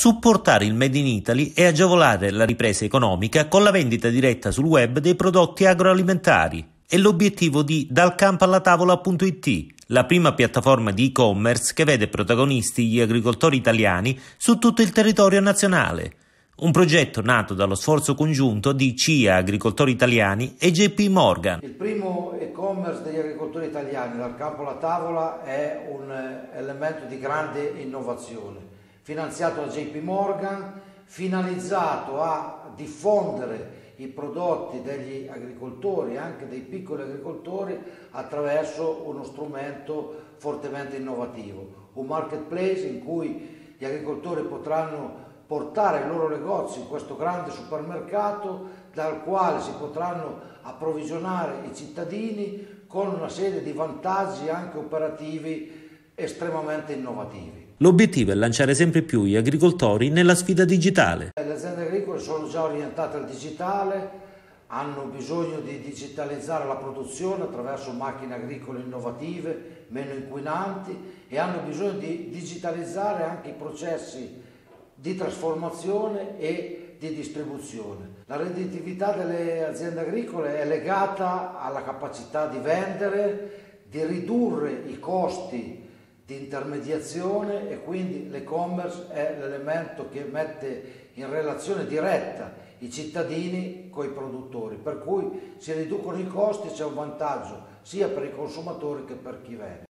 supportare il Made in Italy e agevolare la ripresa economica con la vendita diretta sul web dei prodotti agroalimentari. È l'obiettivo di dalcampallatavola.it, la prima piattaforma di e-commerce che vede protagonisti gli agricoltori italiani su tutto il territorio nazionale. Un progetto nato dallo sforzo congiunto di CIA Agricoltori Italiani e JP Morgan. Il primo e-commerce degli agricoltori italiani, Dal Campo alla Tavola, è un elemento di grande innovazione, finanziato da JP Morgan, finalizzato a diffondere i prodotti degli agricoltori, anche dei piccoli agricoltori, attraverso uno strumento fortemente innovativo, un marketplace in cui gli agricoltori potranno portare i loro negozi in questo grande supermercato dal quale si potranno approvvigionare i cittadini con una serie di vantaggi anche operativi estremamente innovativi. L'obiettivo è lanciare sempre più gli agricoltori nella sfida digitale. Le aziende agricole sono già orientate al digitale, hanno bisogno di digitalizzare la produzione attraverso macchine agricole innovative, meno inquinanti, e hanno bisogno di digitalizzare anche i processi di trasformazione e di distribuzione. La redditività delle aziende agricole è legata alla capacità di vendere, di ridurre i costi di intermediazione, e quindi l'e-commerce è l'elemento che mette in relazione diretta i cittadini con i produttori, per cui si riducono i costi, c'è un vantaggio sia per i consumatori che per chi vende.